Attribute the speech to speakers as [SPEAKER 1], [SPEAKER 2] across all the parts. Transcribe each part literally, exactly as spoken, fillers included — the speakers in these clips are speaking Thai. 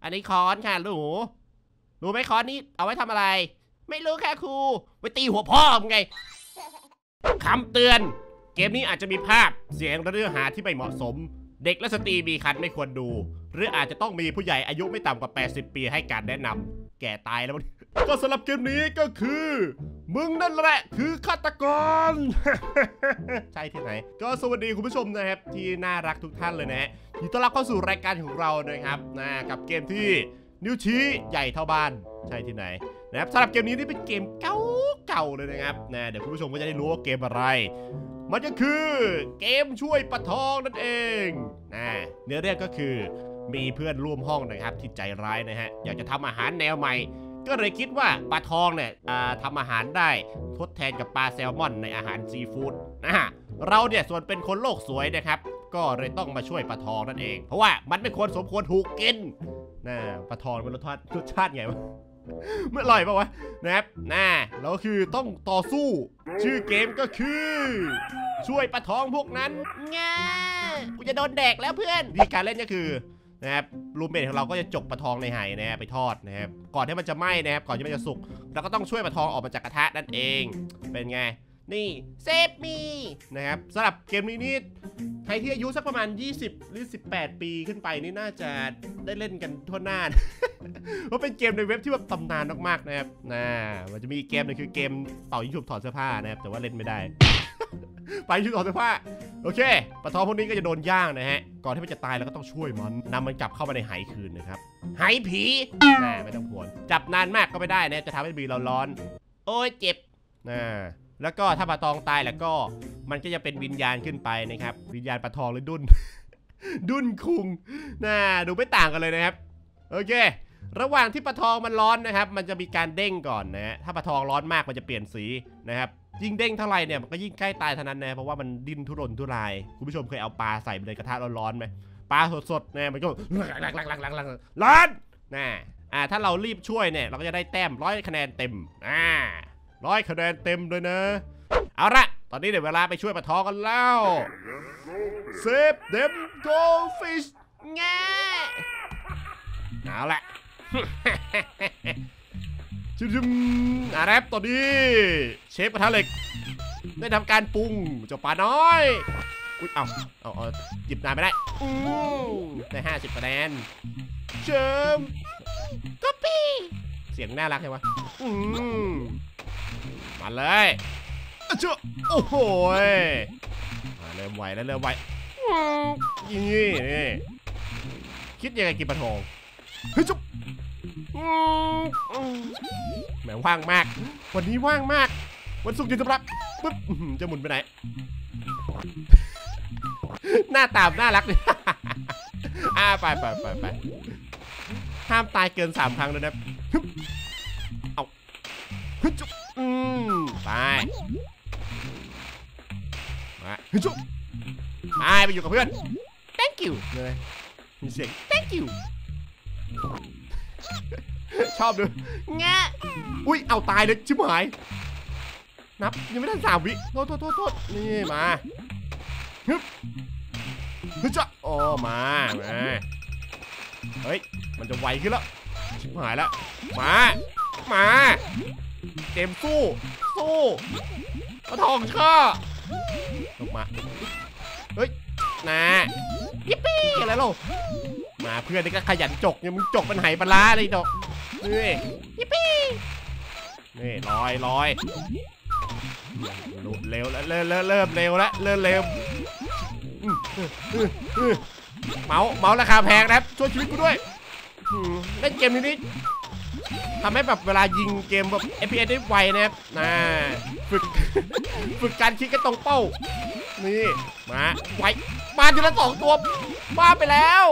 [SPEAKER 1] อันนี้ค้อนค่ะหนูรู้ไหมค้อนนี้เอาไว้ทำอะไรไม่รู้ค่ะครูไว้ตีหัวพ่อมึงไงคำเตือนเกมนี้อาจจะมีภาพเสียงและเนื้อหาที่ไม่เหมาะสมเด็กและสตรีมีครรภ์ไม่ควรดูหรืออาจจะต้องมีผู้ใหญ่อายุไม่ต่ำกว่าแปดสิบปีให้การแนะนำแก่ตายแล้วก็สำหรับเกมนี้ก็คือมึงนั่นแหละคือฆาตกร ใช่ที่ไหนก็สวัสดีคุณผู้ชมนะครับที่น่ารักทุกท่านเลยนะฮะยินดีต้อนรับเข้าสู่รายการของเรานะครับนะกับเกมที่นิ้วชี้ใหญ่เท่าบ้านใช่ที่ไหนนะครับสำหรับเกมนี้ที่เป็นเกมเก่าเก่าเลยนะครับนะเดี๋ยวคุณผู้ชมก็จะได้รู้ว่าเกมอะไรมันก็คือเกมช่วยปลาทองนั่นเองนะเนื้อเรื่องก็คือมีเพื่อนร่วมห้องนะครับที่ใจร้ายนะฮะอยากจะทำอาหารแนวใหม่ก็เลยคิดว่าปลาทองเนี่ยทำอาหารได้ทดแทนกับปลาแซลมอนในอาหารซีฟู้ดนะฮะเราเนี่ยส่วนเป็นคนโลกสวยนะครับก็เลยต้องมาช่วยปลาทองนั่นเองเพราะว่ามันไม่ควรสมควรถูกกินนะปลาทองมันรสชาติรสชาติไงวะไม่อร่อยป่าวะนะครับน่าเราคือต้องต่อสู้ชื่อเกมก็คือช่วยปลาทองพวกนั้นง่ากูจะโดนแดกแล้วเพื่อนวิธีการเล่นก็คือนะครับรูมเมทของเราก็จะจกปลาทองในไหนะฮะไปทอดนะครับก่อนที่มันจะไหม้นะครับก่อนที่มันจะสุกเราก็ต้องช่วยปลาทองออกมาจากกระทะนั่นเองเป็นไงนี่เซฟมีนะครับสำหรับเกมนี้นี่ใครที่อายุสักประมาณยี่สิบหรือสิบแปดปีขึ้นไปนี่น่าจะได้เล่นกันทั่วหน้า เพราะเป็นเกมในเว็บที่แบบตำนานมากๆนะครับนะมันจะมีเกมนึงคือเกมเป่ายิงฉุบถอดเสื้อผ้านะครับแต่ว่าเล่นไม่ได้ ไปยิงถอดเสื้อผ้าโอเคปลาทองพวกนี้ก็จะโดนย่างนะฮะก่อนที่มันจะตายเราก็ต้องช่วยมันนำมันกลับเข้ามาในไหคืนนะครับไหผีน่าไม่ต้องห่วงจับนานมากก็ไม่ได้นะจะทำให้บีเราร้อนโอ้ยเจ็บนะแล้วก็ถ้าปลาทองตายแล้วก็มันก็จะเป็นวิญญาณขึ้นไปนะครับวิญญาณปลาทองหรือดุน ดุนคุงน่าดูไม่ต่างกันเลยนะครับโอเคระหว่างที่ปลาทองมันร้อนนะครับมันจะมีการเด้งก่อนนะฮะถ้าปลาทองร้อนมากมันจะเปลี่ยนสีนะครับยิ่งเด้งเท่าไหร่เนี่ยมันก็ยิ่งใกล้ตายเท่านั้นนะเพราะว่ามันดิ้นทุรนทุรายคุณผู้ชมเคยเอาปลาใส่ไปในกระทะร้อนๆไหมปลาสดๆเนี่ยมันก็ร้อนนะอ่าถ้าเรารีบช่วยเนี่ยเราก็จะได้แต้มร้อยคะแนนเต็มอ่าร้อยคะแนนเต็มเลยนะเอาละตอนนี้เดี๋ยวเวลาไปช่วยปลาทองกันแล้วเซฟเดมโกฟิชแง่เอาละ ชิมๆนะครับตอนนี้เชฟกระทะเหล็กได้ทำการปรุงเจ้าปลาน้อยอุ๊ยเอาเอาเอาหยิบนานไม่ได้อืมได้ห้าสิบคะแนนเชิมก๊อปปี้เสียงน่ารักใช่ไหมอืมมาเลยเจ้าโอ้โหเริ่มไวแล้วเริ่มไวนี่นี่คิดยังไงกินปลาทองเฮ้ยจุ๊บแหมว่างมากวันนี้ว่างมากวันศุกร์หยุดสำหรับปึ๊บจะหมุนไปไหนหน้าตามน่ารักเลยอ่าไปไปไปไปห้ามตายเกินสามครั้งเลยนะเอาจุ๊บอืมไปมาจุ๊บไปไปอยู่กับเพื่อน thank you เลยมีเสียง thank you ชอบดูแงะอุ้ยเอาตายเลยชิบหายนับยังไม่ทันสามวิโทษโทษโทษโทษนี่มาฮึบฮึบจ้ะโอ้มามาเฮ้ยมันจะไวขึ้นแล้วชิบหายแล้วมามาเกมสู้สู้ปลาทองข้าลงมาเฮ้ยนะยิปปี้อะไรล่ะมาเพื่อนนี่ก็ขยันจกเนี่ยมึงจกเป็นไหปลาเลยดอกนี่ยิปปี้นี่ลอยลอยเร็วแล้วเริ่มเริ่มเร็วแล้วเริ่มเร็วเมาส์เมาส์ราคาแพงนะครับช่วยชีวิตกูด้วยเล่นเกมนี้นี่ทำให้แบบเวลายิงเกมแบบ เอฟ พี เอส ได้ไวนะครับนะฝึกฝึกการคิดกันตรงเป้านี่มาไวมาทีละสองตัวบ้าไปแล้ว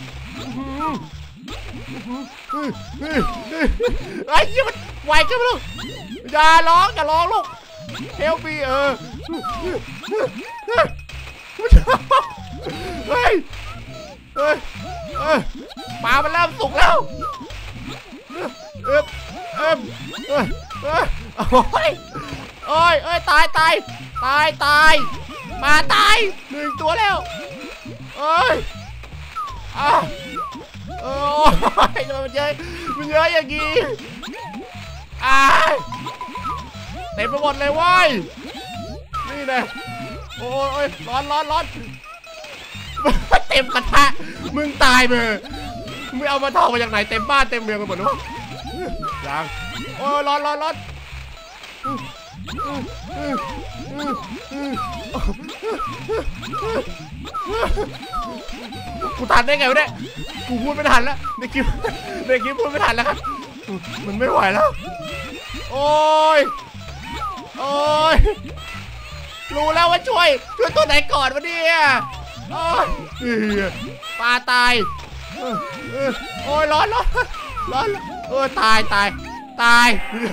[SPEAKER 1] ไอ้ยี่มันไวกันไปลูกอย่าร้องอย่าร้องลูกเฮลปีเออเฮ้ยเฮ้ยปลามันเริ่มสุกแล้วเออเออเออเออโอ้ยโอ้ยเอ้ยตายตายตายตายมาตายหนึ่งตัวแล้วเอ้ยอ่ะโอ้ยทำไมมันเยอะมันเยอะอย่างงี้อ่าเต็มไปหมดเลยเว้ยนี่นะโอ้ยร้อนร้อนร้อนเต็มกระทะมึงตายมือมึงเอามาทองมาจากไหนเต็มบ้านเต็มเมืองไปหมดวะยังโอ้ยร้อนร้อนร้อนกูทันได้ไงวะเนี่ยกูพูดไม่ทันแล้วในคลิปในคลิปพูดไม่ทันแล้วครับมันไม่ไหวแล้วโอ้ยโอ้ยรู้แล้วว่าช่วยช่วยตัวไหนก่อนวะเนี่ยโอ้ยปลาตายโอ้ยร้อนร้อนร้อนเออตายตายตาย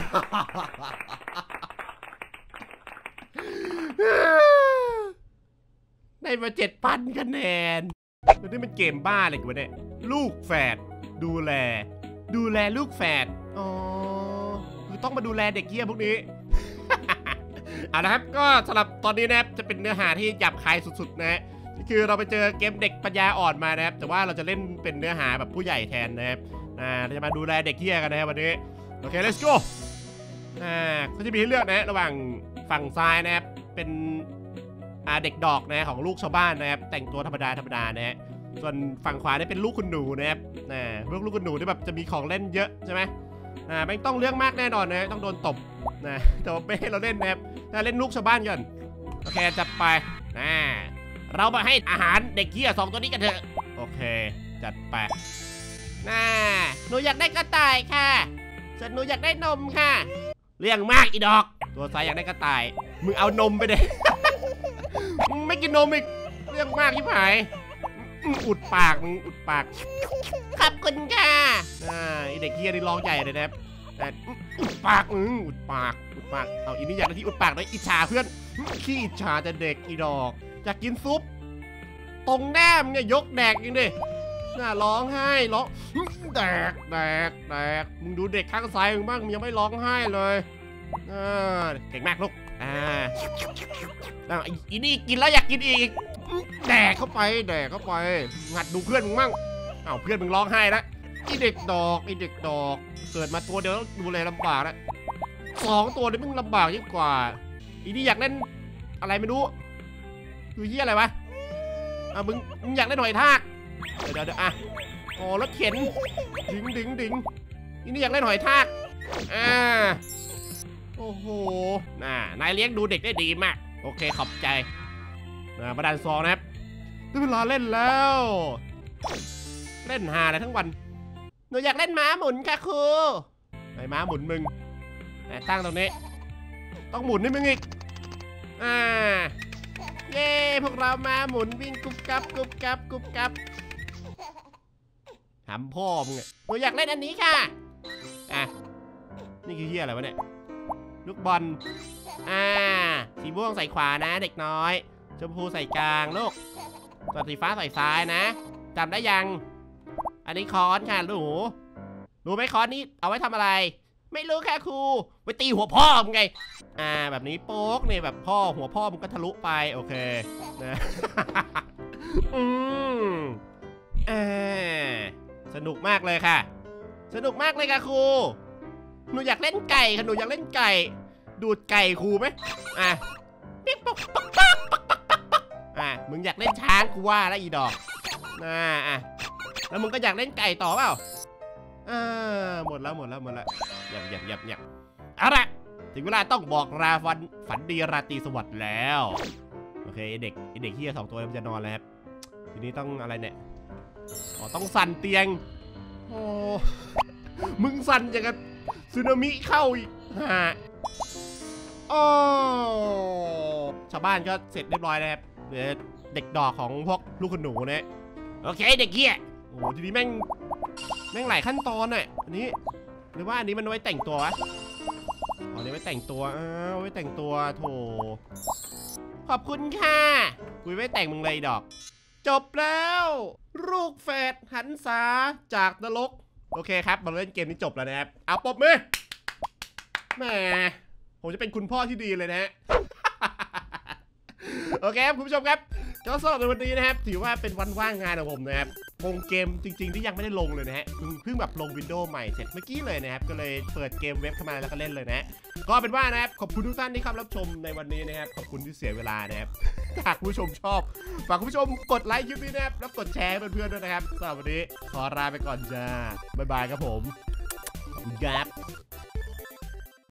[SPEAKER 1] ได้มาเจ็ดพันคะแนนนี่มันเกมบ้าอะไรกันวะเนี่ยลูกแฝดดูแลดูแลลูกแฝดอ๋อคือต้องมาดูแลเด็กเหี้ยพวกนี้ เอาละครับก็สำหรับตอนนี้นะครับจะเป็นเนื้อหาที่หยาบคายสุดๆนะคือเราไปเจอเกมเด็กปัญญาอ่อนมานะครับแต่ว่าเราจะเล่นเป็นเนื้อหาแบบผู้ใหญ่แทนนะครับอ่าเราจะมาดูแลเด็กเหี้ยกันนะครับวันนี้โอเค let's go อ่าก็จะมีให้เลือกนะระหว่างฝั่งซ้ายนะครับเป็นอ่าเด็กดอกนะของลูกชาวบ้านนะครับแต่งตัวธรรมดาธรรมดานะฮะส่วนฝั่งขวาเนี่ยเป็นลูกคุณหนูนะครับอ่าลูกลูกคุณหนูที่แบบจะมีของเล่นเยอะใช่ไหมอ่าไม่ต้องเรื่องมากแน่นอนนะต้องโดนตบนะแต่ว่าไม่ให้เราเล่นนะครับถ้าเล่นลูกชาวบ้านก่อนโอเคจัดไปนะเรามาให้อาหารเด็กเหี้ยสองตัวนี้กันเถอะโอเคจัดไปน่าหนูอยากได้กระต่ายค่ะส่วนหนูอยากได้นมค่ะเรื่องมากอีดอกตัวซ้ายอยากได้กระต่ายมึงเอานมไปเลยมึงไม่กินนมอีกเรื่องมากที่ผายอุดปากมึงอุดปากขอบคุณค่ะอ่าไอเด็กเหี้ยนี่ร้องใหญ่เลยนะครับอุดปากมึงอุดปากอุดปากเอาอีนี่อยากได้ที่อุดปากเลยอิจฉาเพื่อนขี้อิจฉาจะเด็กอีดอกอยากกินซุปตรงแนมเนี่ยยกแดกยิงดิน่าร้องไห้ร้องแดกแดกแดกมึงดูเด็กข้างซ้ายมึงบ้างมึงยังไม่ร้องไห้เลยอ่าเก่งมากลูกอ่าอีนี่กินแล้วอยากกินอีกแดกเข้าไปแดกเข้าไปงัดดูเพื่อนมึงมั่งอ้าวเพื่อนมึงร้องไห้แล้วไอเด็กดอกไอเด็กดอกเกิดมาตัวเดียวต้องดูแลลำบากแล้วสองตัวนี่มึงลำบากยิ่งกว่าอีนี่อยากเล่นอะไรไม่รู้คือเหี้ยอะไรวะอ่ะมึงมึงอยากเล่นหอยทากเดี๋ยวเดี๋ยวอ่ะโอ้รถเข็นดึงดึงดึงอีนี่อยากเล่นหอยทากอ่าโอ้โหน่านายเลี้ยงดูเด็กได้ดีมากโอเคขอบใจนะประดานซองนะครับได้เวลาเล่นแล้วเล่นหาอะไรทั้งวันหนูอยากเล่นม้าหมุนค่ะครูไอ้ม้าหมุนมึงแต่ตั้งตรงนี้ต้องหมุนให้มึงอีกอ่าเย้พวกเรามาหมุนวิ่งกุบกับกุบกับกุบกับถามพ่อมึงหนูอยากเล่นอันนี้ค่ะอ่ะนี่คือเหี้ยอะไรวะเนี่ยลูกบอลอ่าสีม่วงใส่ขวานะเด็กน้อยชมพูใส่กลางลูกส่วนสีฟ้าใส่ซ้ายนะจำได้ยังอันนี้ค้อนค่ะลูกรู้ไหมค้อนนี้เอาไว้ทำอะไรไม่รู้ค่ะครูไปตีหัวพ่อมึงไงอ่าแบบนี้โป๊กเนี่ยแบบพ่อหัวพ่อมึงก็ทะลุไปโอเคนะอืมอ่าสนุกมากเลยค่ะสนุกมากเลยค่ะครูหนูอยากเล่นไก่ค่ะหนูอยากเล่นไก่ดูดไก่ครูไหมอ่ะปิ๊กป๊อกป๊อกป๊อกป๊อกป๊อกป๊อกอ่ะมึงอยากเล่นช้างกูว่าแล้วอีดอกอ่าอ่ะแล้วมึงก็อยากเล่นไก่ต่อเปล่าอ่าหมดแล้วหมดแล้วหมดแล้วหยับหยับหยับหยับเอาละถึงเวลาต้องบอกลาฝันฝันดีราตรีสวัสดิ์แล้วโอเคเด็กเด็กเฮียสองตัวมันจะนอนแล้วครับทีนี้ต้องอะไรเนี่ยอ๋อต้องสั่นเตียงโอ้มึงสั่นอย่างกับสึนามิเข้าอีกฮะโอ้ชาวบ้านก็เสร็จเรียบร้อยแล้วครับเหลือเด็กดอกของพวกลูกคุณหนูเนี่ยโอเคเด็กเฮียโอ้ทีนี้แม่งแม่งหลายขั้นตอนอ่ะอันนี้หรือว่าอันนี้มันไว้แต่งตัววะอ๋อนี่ไว้แต่งตัวอ้าวไว้แต่งตัวโถขอบคุณค่ะกูไว้แต่งมึงเลยดอกจบแล้วลูกแฝดหันษาจากนรกโอเคครับมาเล่นเกมนี้จบแล้วนะครับเอาปบมือแหมผมจะเป็นคุณพ่อที่ดีเลยนะฮะ โอเคครับคุณผู้ชมครับก็สำหรับในวันนี้นะครับถือว่าเป็นวันว่างงานของผมนะครับงงเกมจริงๆที่ยังไม่ได้ลงเลยนะฮะเพิ่งแบบลงวินโดว์ใหม่เสร็จเมื่อกี้เลยนะครับก็เลยเปิดเกมเว็บเข้ามาแล้วก็เล่นเลยนะก็เป็นว่านะครับขอบคุณทุกท่านที่เข้ารับชมในวันนี้นะครับขอบคุณที่เสียเวลานะครับหากคุณผู้ชมชอบฝากคุณผู้ชมกดไลค์คลิปนี้นะครับแล้วกดแชร์ให้เพื่อนๆด้วยนะครับสำหรับวันนี้ขอลาไปก่อนจ้าบ๊ายบายครับผมขอบคุณครับ